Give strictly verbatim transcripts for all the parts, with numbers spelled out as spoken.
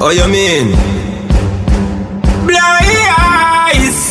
Oh, you mean? Blind eyes,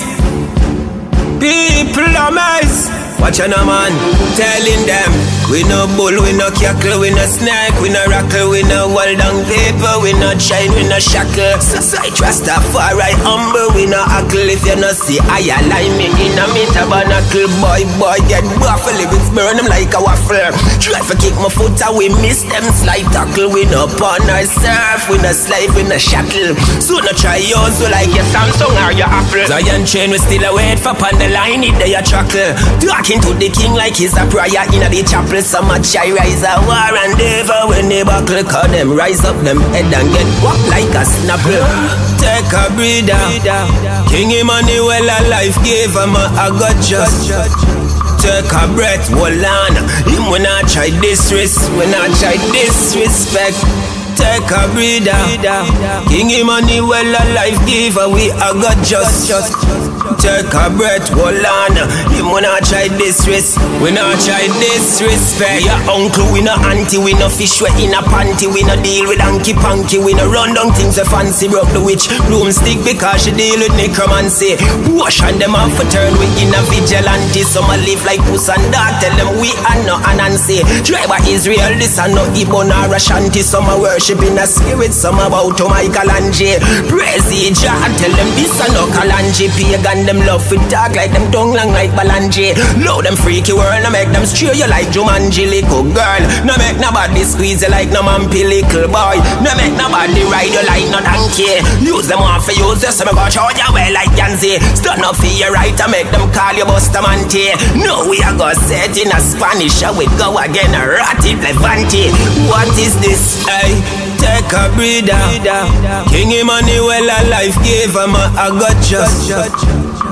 people are mice. Watch on a man, telling them we no bull, we no cackle, we no snake, we no rackle, we no hold down paper, we no shine, we no shackle. Society Rastafari humble, we no hackle. If you no see I align me in a me tabernacle, boy, boy, get waffle. If it's burn them like a waffle. Try to kick my foot and we miss them slide tackle. We no pawn or surf, we no slide, we no shuttle. So no try yours, so like your Samsung or your Apple. Zion chain, we still a wait for on the line, it they a chuckle. Talking to the king like he's a prayer in the chapel. So much I rise a war and ever when they buckle. Call them rise up them head and get whacked like a snapper. Take a breather. King Emmanuel a life gave him a, a God just. Take a breath, hold on. Him when I try disrespect, when I try disrespect. Take a breather. King Emmanuel a life giver, we a God just. Take a breath, hold on. Him when I try disrespect, when I try disrespect. Your uncle, we no auntie, we no fish we in a panty. We no deal with hanky panky, we no run down things we fancy. Broke the witch broomstick because she deal with necromancy. Wash on them off for turn we in a vigilante. Some a live like puss and dog, tell them we are no Anansi. Driver Israel, this and no Igbo nor Ashanti. Some a worship in a spirit, some about to Michelangelo. Praise the Jah, tell them this and no Kalanji. Pagan them love to talk like them tongue long like Balanji. Low them freaky world, no make them steer you like Jumanji. Little girl, no make nobody squeeze you like no mampy little boy. No make nobody ride you like no donkey. Use them one for use you, so me go show you well like Yanzi. Stand up for your right and make them call you Bustamante. No, we are go set in a Spanish, and we go again a ratty Levante. What is this? Hey, take a breather. King Emmanuel a life gave him a, a God just.